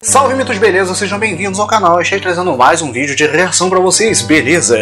Salve mitos, beleza? Sejam bem-vindos ao canal. Eu estou trazendo mais um vídeo de reação pra vocês, beleza?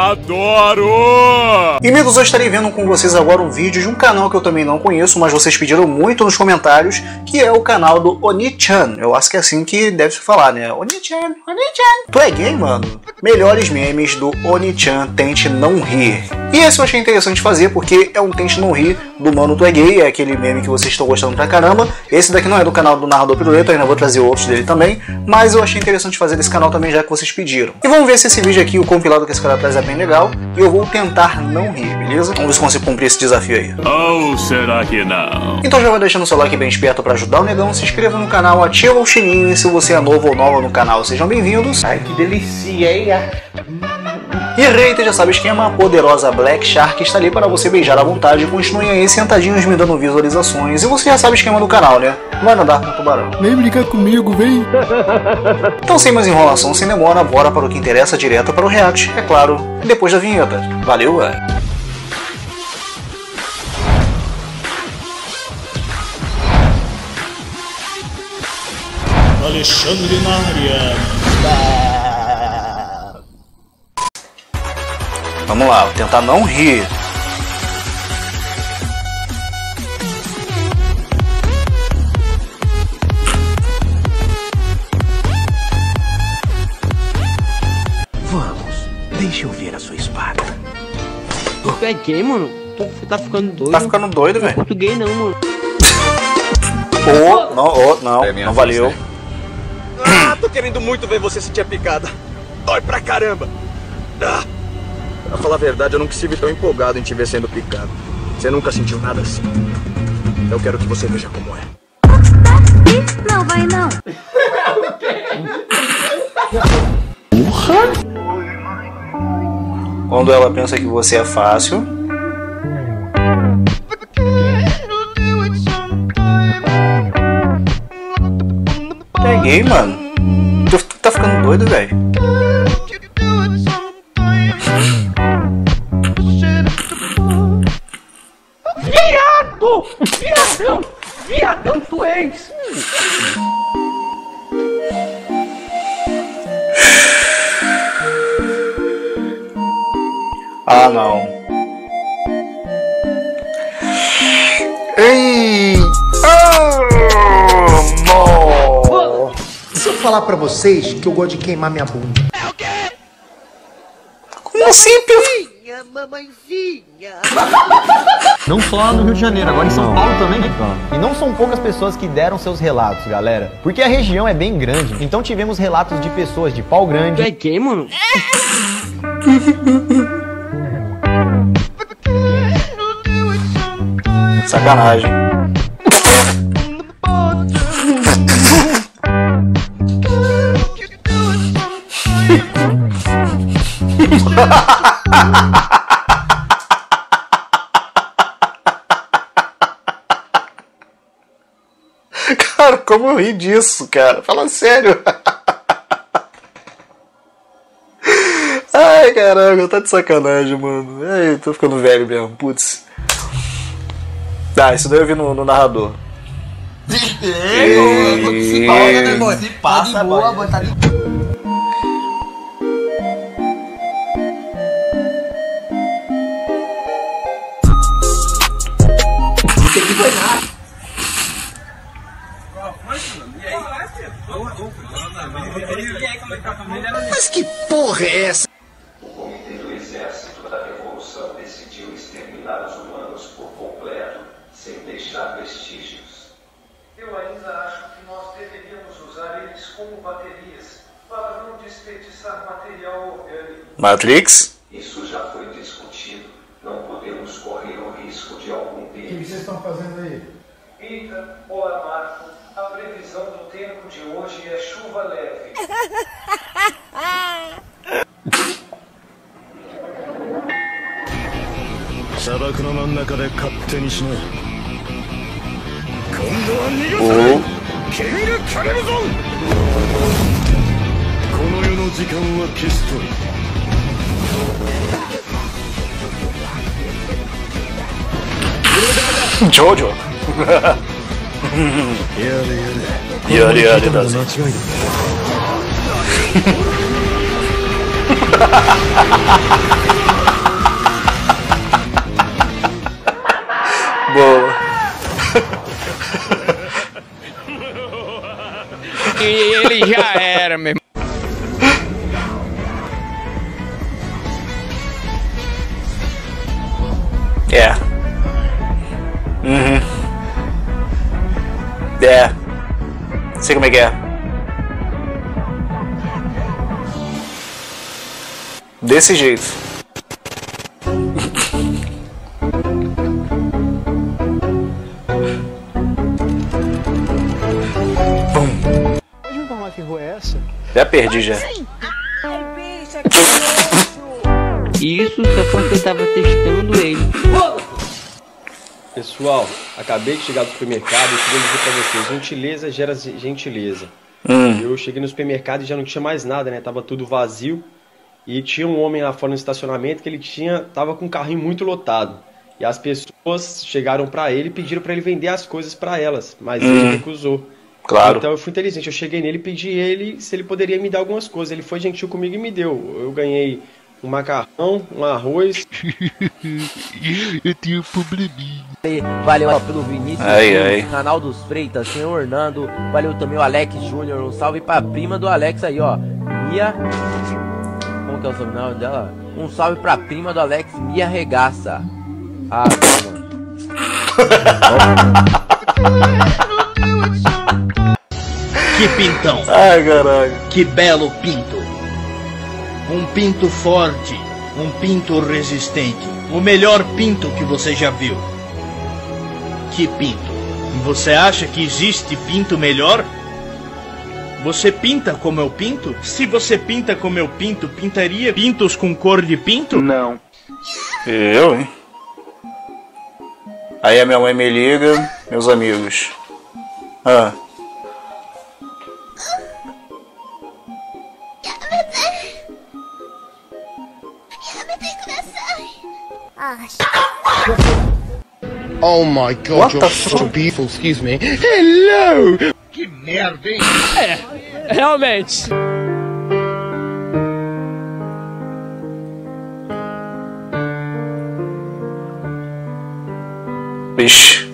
Adoro! E mitos, eu estarei vendo com vocês agora um vídeo de um canal que eu também não conheço, mas vocês pediram muito nos comentários, que é o canal do Oni-chan. Eu acho que é assim que deve se falar, né? Oni-chan, Oni-chan. Tu é gay, mano? Melhores memes do Oni-chan, tente não rir. E esse eu achei interessante fazer porque é um tente não rir do Mano Tu é Gay, é aquele meme que vocês estão gostando pra caramba. Esse daqui não é do canal do Narrador Piruleta, eu ainda vou trazer outros dele também, mas eu achei interessante fazer desse canal também, já que vocês pediram. E vamos ver se esse vídeo aqui, o compilado que esse cara traz, é bem legal, e eu vou tentar não rir, beleza? Vamos ver se consigo cumprir esse desafio aí. Ou será que não? Então já vai deixando o seu like bem esperto pra ajudar o negão, se inscreva no canal, ativa o sininho, e se você é novo ou nova no canal, sejam bem-vindos. Ai, que delícia, hein? E hater, já sabe o esquema, a poderosa Black Shark está ali para você beijar à vontade. Continue aí sentadinhos me dando visualizações. E você já sabe o esquema do canal, né? Vai nadar com o tubarão. Vem brincar comigo, vem! Então sem mais enrolação, sem demora, bora para o que interessa, direto para o react, é claro, depois da vinheta. Valeu, Alexandre na área. Vamos lá, vou tentar não rir. Vamos, deixa eu ver a sua espada. Tu é gay, mano? Tu tá ficando doido. Tá ficando doido, velho? Português não, mano. Não valeu. Tô querendo muito ver você sentir a picada. Dói pra caramba. Pra falar a verdade, eu nunca estive tão empolgado em te ver sendo picado. Você nunca sentiu nada assim. Eu quero que você veja como é. Não vai não. Quando ela pensa que você é fácil. É gay, mano? Tu tá ficando doido, velho? Viado! Viadão! Viadão tu és! Ah, não. Ei! Não! Se eu falar pra vocês que eu gosto de queimar minha bunda. Como assim, Pio? Mamãezinha. Não só no Rio de Janeiro, agora em São Paulo também, né? E não são poucas pessoas que deram seus relatos, galera. Porque a região é bem grande. Então tivemos relatos de pessoas de Pau Tu Grande. é gay, mano? Sacanagem. Cara, como eu ri disso, cara? Fala sério. Ai, caramba, tá de sacanagem, mano. Ai, tô ficando velho mesmo, putz. Tá, isso daí eu vi no narrador. Se passa, boa, tá de Mas que porra é essa? O Comitê do Exército da Revolução decidiu exterminar os humanos por completo, sem deixar vestígios. Eu ainda acho que nós deveríamos usar eles como baterias, para não desperdiçar material orgânico. Matrix? Isso já foi discutido. Não podemos correr o risco de algum O que deles. vocês estão fazendo aí? Rita, olá Marco, a previsão do tempo de hoje é chuva leve. Jojo. Yari Yari da Zen. Boa. E ele já era, meu irmão. É. Uhum. É. Sei como é que é. Desse jeito. Pode me informar que rua é essa? Já perdi já. Isso só porque eu tava testando ele. Pessoal, acabei de chegar do supermercado e queria dizer pra vocês, gentileza gera gentileza. Eu cheguei no supermercado e já não tinha mais nada, né? Tava tudo vazio. E tinha um homem lá fora no estacionamento que ele tava com um carrinho muito lotado. E as pessoas chegaram pra ele e pediram pra ele vender as coisas pra elas, mas ele recusou. Claro. Então eu fui inteligente, eu cheguei nele e pedi ele se ele poderia me dar algumas coisas. Ele foi gentil comigo e me deu. Eu ganhei um macarrão, um arroz. Eu tenho um probleminha. Valeu pelo Vinícius, canal dos Freitas, senhor Hernando. Valeu também o Alex Júnior. Um salve pra prima do Alex aí, ó. Mia. Como que é o sobrenome dela? Um salve pra prima do Alex, Mia Regaça. Ah, mano. Que pintão! Ai, caralho. Que belo pinto! Um pinto forte, um pinto resistente. O melhor pinto que você já viu. Que pinto! Você acha que existe pinto melhor? Você pinta como eu pinto? Se você pinta como eu pinto, pintaria pintos com cor de pinto? Não. Eu, hein? Aí a minha mãe me liga, meus amigos. Ah. Oh my god, you're so beautiful, excuse me. Hello! Que merda, hein? É, realmente. Vixe.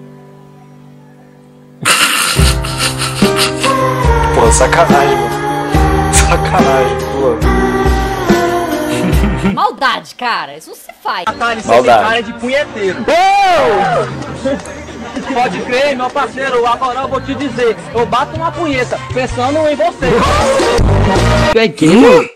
Pô, sacanagem, mano. Sacanagem, pô. Maldade, cara. Isso não se faz. Você tem cara de punheteiro. Pode crer, meu parceiro. Agora eu vou te dizer. Eu bato uma punheta pensando em você. Tu é gay?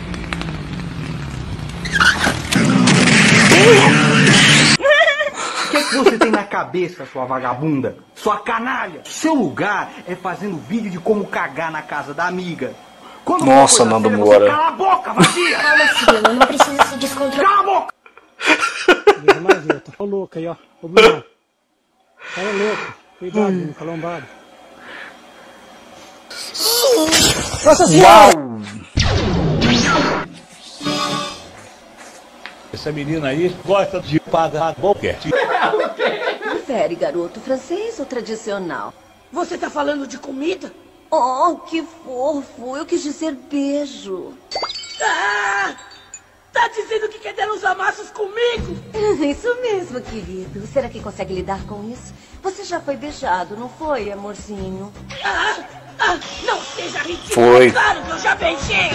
O que você tem na cabeça, sua vagabunda? Sua canalha? Seu lugar é fazendo vídeo de como cagar na casa da amiga. Quando nossa, Nando Moura. Cala a boca, vazia! Calma, filho, não precisa se descontrolar. Cala a boca! Tô louco aí, ó. Ô, Bruno. Cara louco. Cuidado, Bruno, calombado. Nossa senhora! Essa menina aí gosta de pagar boquete. Prefere garoto francês ou tradicional? Você tá falando de comida? Oh, que fofo. Eu quis dizer beijo. Ah! Tá dizendo que quer dar uns amassos comigo? Isso mesmo, querido. Será que consegue lidar com isso? Você já foi beijado, não foi, amorzinho? Não seja ridículo. Foi. Claro que eu já beijei.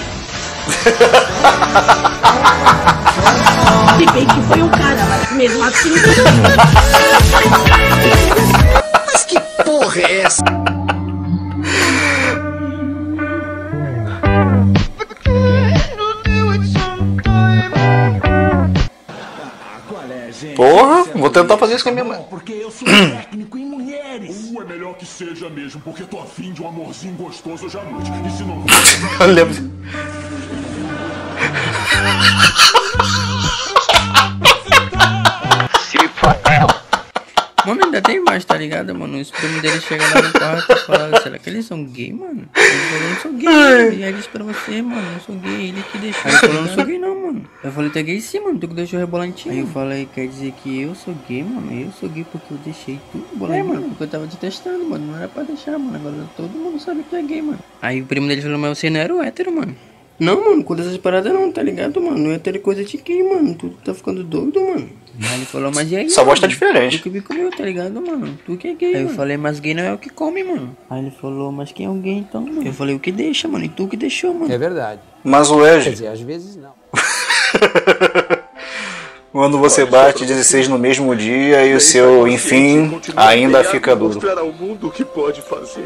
Se bem que foi um cara, mas mesmo assim... Mas que porra é essa? Porra, vou tentar fazer isso com a minha mãe. Porque eu sou técnico em mulheres. É melhor que seja mesmo, porque tô afim de um amorzinho gostoso hoje à noite. E se não... Eu lembro. Vamos ainda tem mais, tá ligado, mano? Os primos dele chegam lá no quarto e falam, será que eles são gay, mano? Ele falou, não sou gay, mano. E aí disse pra você, mano, não sou gay, ele que deixou. Aí ele falou, não sou gay não, mano. Eu falei, tu é gay sim, mano, tu que deixou rebolantinho. Aí eu falei, quer dizer que eu sou gay, mano? Eu sou gay porque eu deixei tudo bolantinho. Mano, porque eu tava te testando, mano, não era pra deixar, mano. Agora todo mundo sabe que tu é gay, mano. Aí o primo dele falou, mas você não era o hétero, mano. Não, mano, com essas paradas não, tá ligado, mano? Não é ter coisa de gay, mano. Tu tá ficando doido, mano. Aí ele falou, mas e aí? Sua voz tá diferente. Tu que me comeu, tá ligado, mano? Tu que é gay, aí mano. Eu falei, mas gay não é o que come, mano. Aí ele falou, mas quem é o gay então, mano? Eu falei, o que deixa, mano? E tu que deixou, mano. É verdade. Mas o Ed... Quer dizer, às vezes não. Quando você bate 16 no mesmo dia e o seu, enfim, ainda fica duro. Mostrar ao mundo o que pode fazer.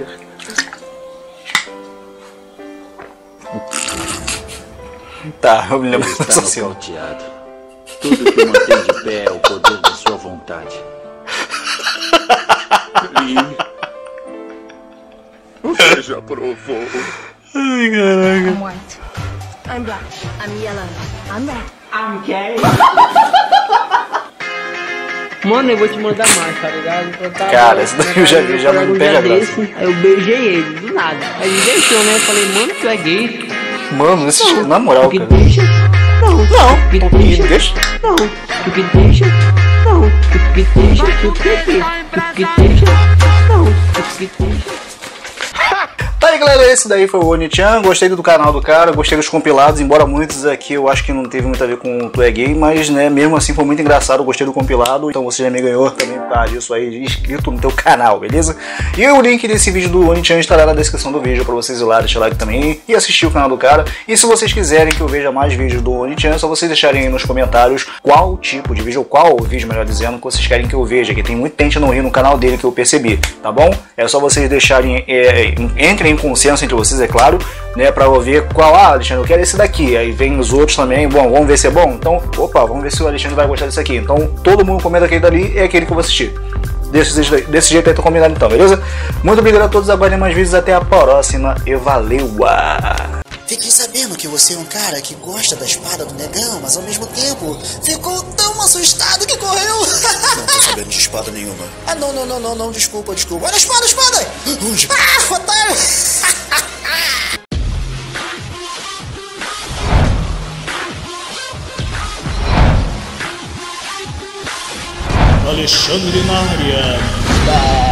Tá, eu me lembro dessa cena. Tudo que mantém de pé é o poder da sua vontade. Você já provou. Ai, caraca. I'm white. I'm black. I'm yellow. I'm red. I'm gay. Mano, eu vou te mandar mais, tá ligado? Cara, esse daí eu já vi, já não perde a graça. Aí eu beijei ele, do nada. Aí ele deixou, né? Eu falei, mano, tu é gay. Mano, esse na moral, cara. Deixa? Não. Não. Tu que deixa? Não. Tu que deixa? Não. Tu que deixa? Tu que deixa? Não. Tu que deixa? Tá aí, galera, esse daí foi o Oni-chan. Gostei do canal do cara, gostei dos compilados, embora muitos aqui eu acho que não teve muito a ver com o Tu é Gay, mas né, mesmo assim foi muito engraçado, eu gostei do compilado, então você já me ganhou também por causa disso aí, inscrito no teu canal, beleza? E o link desse vídeo do Oni-chan estará na descrição do vídeo pra vocês ir lá, deixar like também e assistir o canal do cara. E se vocês quiserem que eu veja mais vídeos do Oni-chan, é só vocês deixarem aí nos comentários qual tipo de vídeo, ou qual vídeo, melhor dizendo, que vocês querem que eu veja, que tem muita gente não rir no canal dele que eu percebi, tá bom? É só vocês deixarem, entrem em consenso entre vocês, é claro, né, pra eu ver qual, Alexandre, eu quero esse daqui, aí vem os outros também, bom, vamos ver se é bom, então, opa, vamos ver se o Alexandre vai gostar desse aqui, então todo mundo comenta aquele dali, é aquele que eu vou assistir, desse jeito aí tá combinado então, beleza? Muito obrigado a todos, aguardem mais vídeos, até a próxima e valeu! Fiquei sabendo que você é um cara que gosta da espada do negão, mas ao mesmo tempo ficou tão assustado que correu. Não tô sabendo de espada nenhuma. Ah, não, desculpa. Olha a espada! Onde? Ah, otário! Alexandre na área.